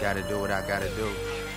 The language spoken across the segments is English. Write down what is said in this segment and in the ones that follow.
Gotta do what I gotta do.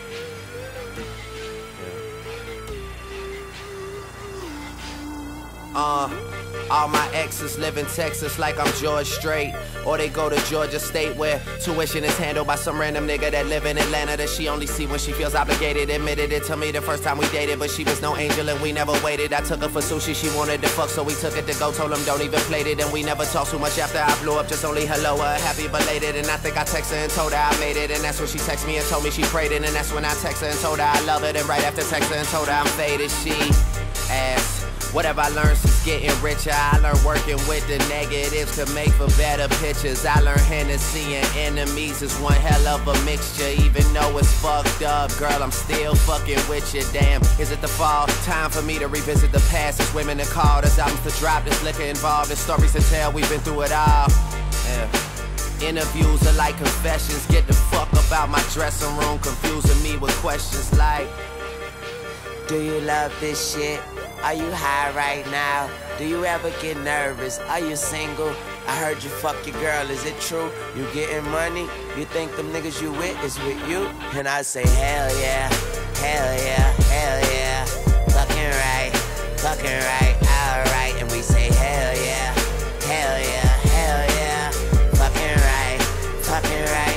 All my exes live in Texas like I'm George Strait, or they go to Georgia State where tuition is handled by some random nigga that live in Atlanta that she only see when she feels obligated. Admitted it to me the first time we dated, but she was no angel and we never waited. I took her for sushi, she wanted to fuck, so we took it to go. Told him don't even play it, and we never talked too much after I blew up. Just only hello, happy belated. And I think I texted her and told her I made it, and that's when she texted me and told me she prayed it. And that's when I texted her and told her I love it. And right after texted her and told her I'm faded, she asked, whatever I learned since getting richer, I learned working with the negatives to make for better pictures. I learned Hennessy and enemies is one hell of a mixture. Even though it's fucked up, girl, I'm still fucking with you. Damn, is it the fall? Time for me to revisit the past. There's women to call, there's albums to drop, there's liquor involved, there's stories to tell, we've been through it all. Interviews are like confessions. Get the fuck up out my dressing room, confusing me with questions like, do you love this shit? Are you high right now? Do you ever get nervous? Are you single? I heard you fuck your girl, is it true? You getting money? You think them niggas you with is with you? And I say hell yeah, hell yeah, hell yeah. Fucking right, alright. And we say hell yeah, hell yeah, hell yeah. Fucking right,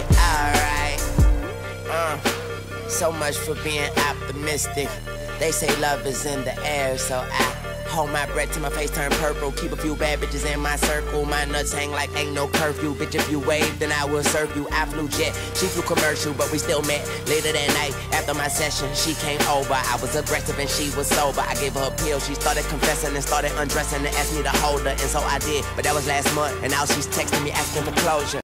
alright. So much for being optimistic. They say love is in the air, so I hold my breath till my face turn purple. Keep a few bad bitches in my circle. My nuts hang like ain't no curfew. Bitch, if you wave, then I will serve you. I flew jet, she flew commercial, but we still met. Later that night, after my session, she came over. I was aggressive and she was sober. I gave her a pill, she started confessing and started undressing and asked me to hold her, and so I did. But that was last month, and now she's texting me asking for closure.